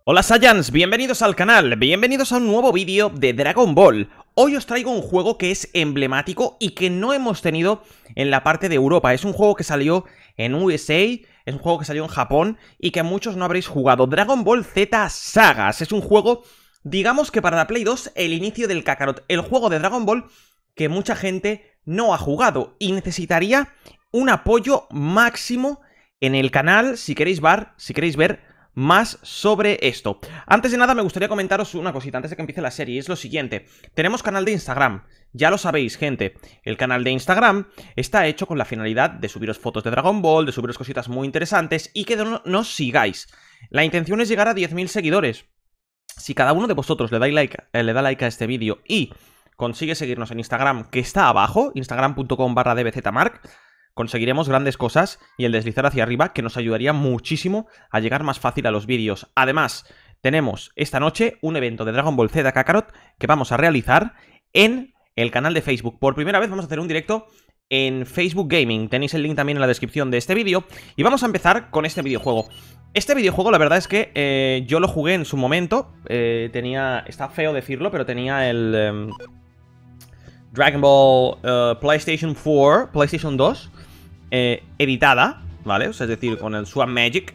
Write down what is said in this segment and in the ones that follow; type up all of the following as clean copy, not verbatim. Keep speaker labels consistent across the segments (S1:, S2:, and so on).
S1: Hola Saiyans, bienvenidos al canal, bienvenidos a un nuevo vídeo de Dragon Ball. Hoy os traigo un juego que es emblemático y que no hemos tenido en la parte de Europa. Es un juego que salió en USA, es un juego que salió en Japón y que muchos no habréis jugado. Dragon Ball Z Sagas, es un juego, digamos que para la Play 2, el inicio del Kakarot. El juego de Dragon Ball que mucha gente no ha jugado y necesitaría un apoyo máximo en el canal si queréis ver más sobre esto. Antes de nada me gustaría comentaros una cosita antes de que empiece la serie, es lo siguiente. Tenemos canal de Instagram, ya lo sabéis, gente. El canal de Instagram está hecho con la finalidad de subiros fotos de Dragon Ball, de subiros cositas muy interesantes y que nos sigáis. La intención es llegar a 10.000 seguidores. Si cada uno de vosotros le da like a este vídeo y consigue seguirnos en Instagram, que está abajo, instagram.com/dbzmark, conseguiremos grandes cosas y el deslizar hacia arriba que nos ayudaría muchísimo a llegar más fácil a los vídeos. Además, tenemos esta noche un evento de Dragon Ball Z Kakarot que vamos a realizar en el canal de Facebook. Por primera vez vamos a hacer un directo en Facebook Gaming. Tenéis el link también en la descripción de este vídeo. Y vamos a empezar con este videojuego. Este videojuego, la verdad es que yo lo jugué en su momento. Está feo decirlo, pero tenía el Dragon Ball PlayStation 4, PlayStation 2. Editada, ¿vale? O sea, es decir, con el Swap Magic.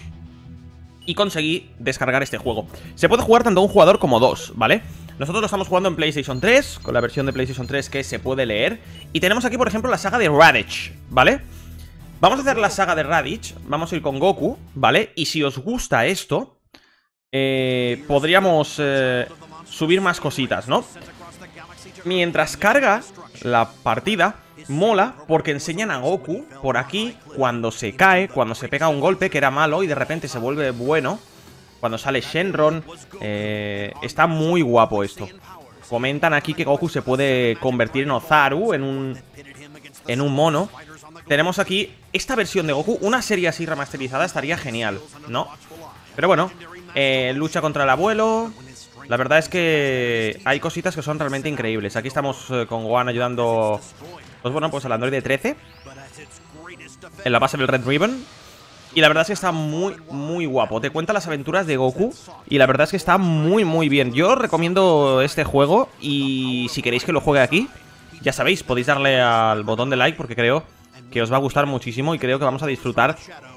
S1: Y conseguí descargar este juego. Se puede jugar tanto un jugador como dos, ¿vale? Nosotros lo estamos jugando en PlayStation 3, con la versión de PlayStation 3 que se puede leer. Y tenemos aquí, por ejemplo, la saga de Raditz, ¿vale? Vamos a hacer la saga de Raditz. Vamos a ir con Goku, ¿vale? Y si os gusta esto, podríamos subir más cositas, ¿no? Mientras carga la partida, mola porque enseñan a Goku por aquí cuando se cae, cuando se pega un golpe que era malo y de repente se vuelve bueno. Cuando sale Shenron, está muy guapo esto. Comentan aquí que Goku se puede convertir en Ozaru, en un mono. Tenemos aquí esta versión de Goku, una serie así remasterizada estaría genial, ¿no? Pero bueno, lucha contra el abuelo. La verdad es que hay cositas que son realmente increíbles. Aquí estamos con Gohan ayudando, pues bueno, pues al androide 13 en la base del Red Ribbon. Y la verdad es que está muy, muy guapo. Te cuenta las aventuras de Goku y la verdad es que está muy, muy bien. Yo recomiendo este juego y si queréis que lo juegue aquí, ya sabéis, podéis darle al botón de like porque creo que os va a gustar muchísimo y creo que vamos a disfrutar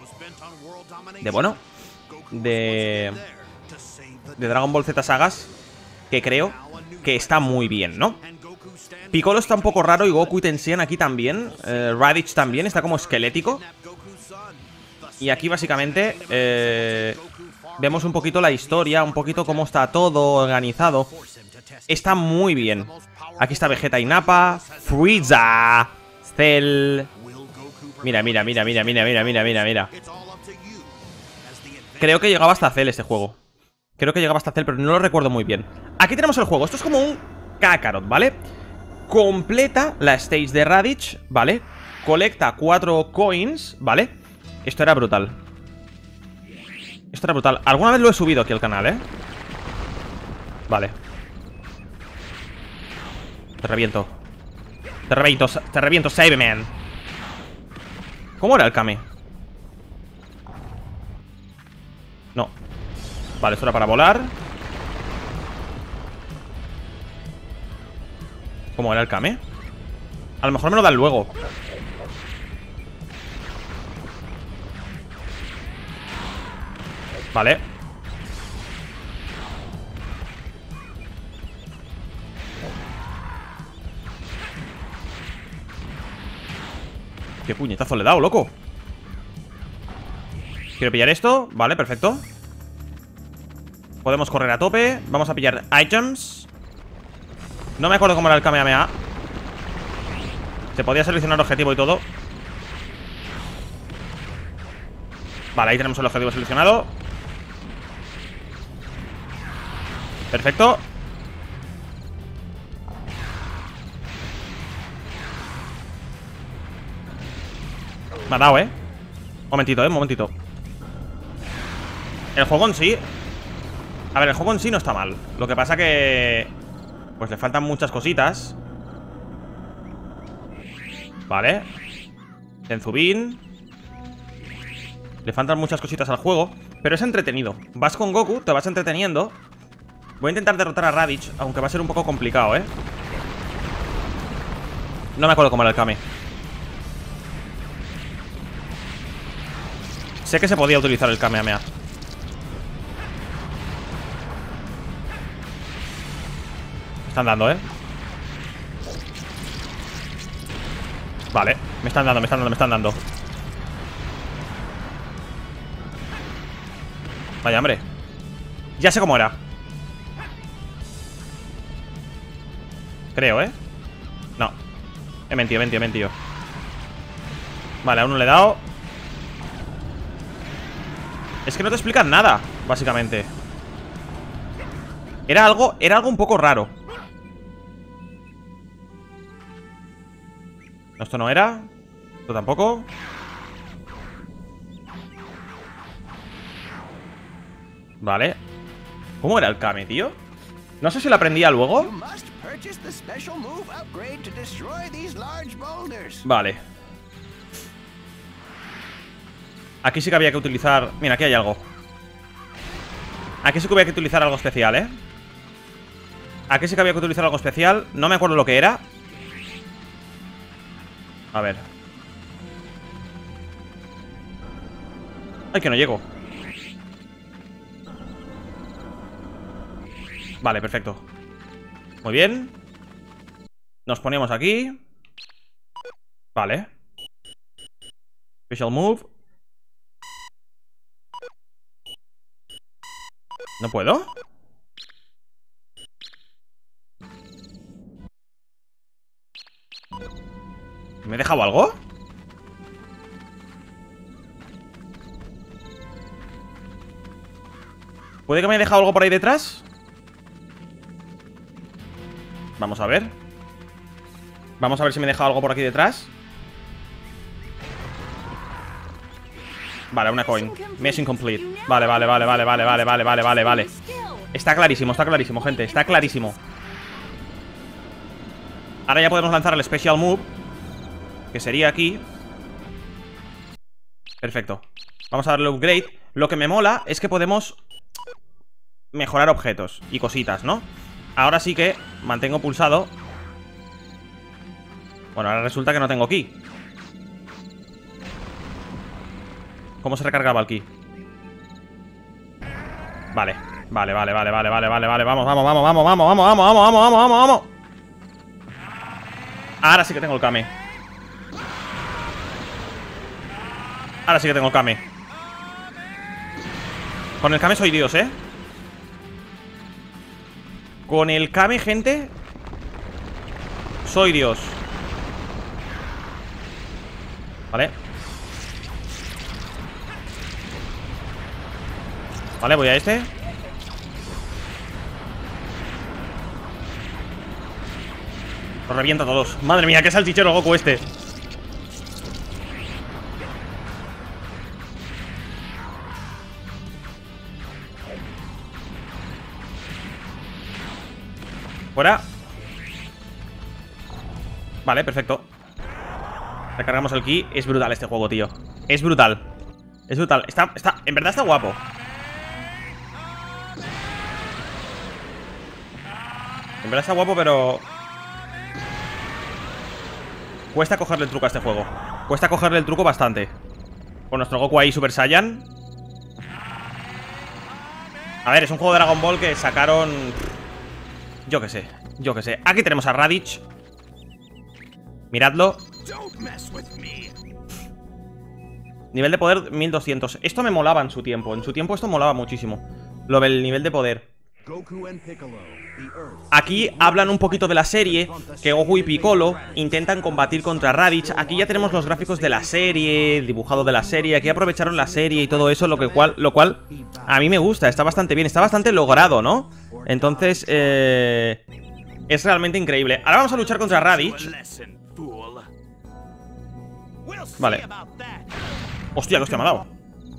S1: de Dragon Ball Z Sagas, que creo que está muy bien, ¿no? Piccolo está un poco raro y Goku y Tenshin aquí también. Raditz también, está como esquelético. Y aquí básicamente vemos un poquito la historia, un poquito cómo está todo organizado. Está muy bien. Aquí está Vegeta y Nappa, Frieza, Cell. Mira, mira, mira, mira, mira, mira, mira, mira, mira. Creo que llegaba hasta Cell este juego. Creo que llegaba hasta Cell, pero no lo recuerdo muy bien. Aquí tenemos el juego. Esto es como un Kakarot, ¿vale? Completa la stage de Raditz, ¿vale? Colecta 4 coins, ¿vale? Esto era brutal. Esto era brutal. Alguna vez lo he subido aquí al canal, ¿eh? Vale. Te reviento. Te reviento, Cyberman. ¿Cómo era el Kame? No. Vale, esto era para volar. ¿Cómo era el Kame? A lo mejor me lo dan luego. Vale. ¿Qué puñetazo le he dado, loco? Quiero pillar esto. Vale, perfecto. Podemos correr a tope. Vamos a pillar items. No me acuerdo cómo era el Kamehameha. Se podía seleccionar objetivo y todo. Vale, ahí tenemos el objetivo seleccionado. Perfecto. Me ha dado, momentito, momentito. El juego en sí, a ver, el juego en sí no está mal. Lo que pasa que pues le faltan muchas cositas. Vale. Tenzubin. Le faltan muchas cositas al juego. Pero es entretenido. Vas con Goku, te vas entreteniendo. Voy a intentar derrotar a Raditz, aunque va a ser un poco complicado, ¿eh? No me acuerdo cómo era el Kame. Sé que se podía utilizar el Kamehameha. Me están dando, ¿eh? Vale, me están dando, me están dando, me están dando. Vaya, hombre. Ya sé cómo era. Creo, ¿eh? No. He mentido, he mentido, he mentido. Vale, a uno le he dado. Es que no te explican nada, básicamente. Era algo un poco raro. Esto no era. Esto tampoco. Vale. ¿Cómo era el Kame, tío? No sé si lo aprendía luego. Vale. Aquí sí que había que utilizar... Mira, aquí hay algo. Aquí sí que había que utilizar algo especial, ¿eh? Aquí sí que había que utilizar algo especial. No me acuerdo lo que era. A ver. Ay, que no llego. Vale, perfecto. Muy bien. Nos ponemos aquí. Vale. Special move. ¿No puedo? ¿Me he dejado algo? ¿Puede que me haya dejado algo por ahí detrás? Vamos a ver. Vamos a ver si me he dejado algo por aquí detrás. Vale, una coin. Mission complete. Vale, vale, vale, vale, vale, vale, vale, vale, vale, vale. Está clarísimo, gente. Está clarísimo. Ahora ya podemos lanzar el special move, que sería aquí. Perfecto. Vamos a darle upgrade. Lo que me mola es que podemos mejorar objetos y cositas, ¿no? Ahora sí que mantengo pulsado. Bueno, ahora resulta que no tengo ki. ¿Cómo se recargaba el ki? Vale, vale, vale, vale, vale, vale, vale, vale. Vamos, vamos, vamos, vamos, vamos, vamos, vamos, vamos, vamos, vamos, vamos. Ahora sí que tengo el Kame. Ahora sí que tengo el Kame. Con el Kame soy Dios, ¿eh? Con el Kame, gente, soy Dios. Vale. Vale, voy a este. Los reviento a todos. Madre mía, qué salchichero Goku este. Fuera. Vale, perfecto. Recargamos el ki. Es brutal este juego, tío. Es brutal. Es brutal. En verdad está guapo. En verdad está guapo, pero... cuesta cogerle el truco a este juego. Cuesta cogerle el truco bastante. Con nuestro Goku ahí Super Saiyan. A ver, es un juego de Dragon Ball que sacaron... Yo qué sé, yo qué sé. Aquí tenemos a Raditz. Miradlo. Nivel de poder 1200. Esto me molaba en su tiempo. En su tiempo esto molaba muchísimo. Lo del nivel de poder. Aquí hablan un poquito de la serie, que Goku y Piccolo intentan combatir contra Raditz. Aquí ya tenemos los gráficos de la serie, el dibujado de la serie. Aquí aprovecharon la serie y todo eso, lo cual a mí me gusta, está bastante bien, está bastante logrado, ¿no? Entonces, es realmente increíble. Ahora vamos a luchar contra Raditz. Vale. Hostia, que hostia me ha dado.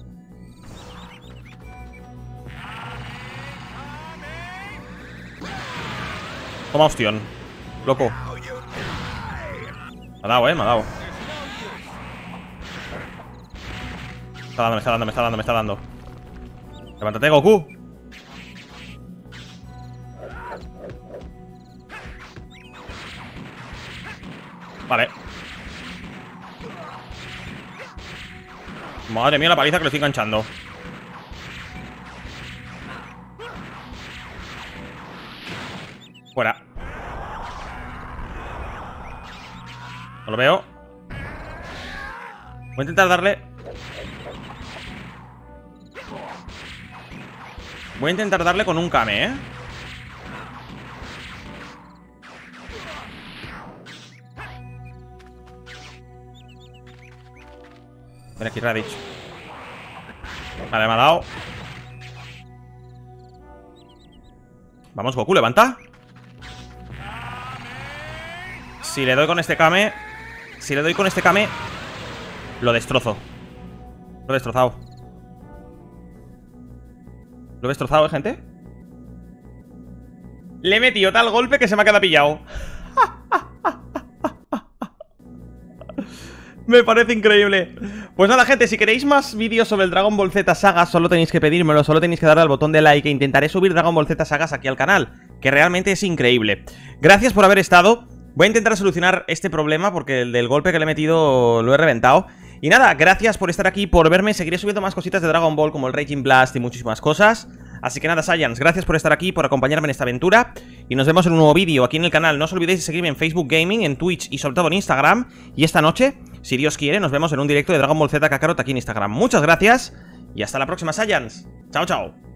S1: Toma ostión, loco. Me ha dado, me ha dado. Me está dando, me está dando, me está dando, me está dando. Levántate, Goku. Vale. Madre mía, la paliza que le estoy enganchando. Fuera. No lo veo. Voy a intentar darle. Voy a intentar darle con un Kame, ¿eh? Ven aquí, Raditz. Vale, me ha dado. Vamos, Goku, levanta. Si le doy con este Kame. Si le doy con este Kame, lo destrozo. Lo he destrozado. Lo he destrozado, gente. Le he metido tal golpe que se me ha quedado pillado. Me parece increíble. Pues nada, gente, si queréis más vídeos sobre el Dragon Ball Z Saga, solo tenéis que pedírmelo, solo tenéis que darle al botón de like e intentaré subir Dragon Ball Z Sagas aquí al canal, que realmente es increíble. Gracias por haber estado. Voy a intentar solucionar este problema porque el del golpe que le he metido lo he reventado. Y nada, gracias por estar aquí, por verme. Seguiré subiendo más cositas de Dragon Ball como el Raging Blast y muchísimas cosas. Así que nada, Saiyans, gracias por estar aquí, por acompañarme en esta aventura. Y nos vemos en un nuevo vídeo aquí en el canal. No os olvidéis de seguirme en Facebook Gaming, en Twitch y sobre todo en Instagram. Y esta noche, si Dios quiere, nos vemos en un directo de Dragon Ball Z Kakarot aquí en Instagram. Muchas gracias y hasta la próxima, Saiyans. Chao, chao.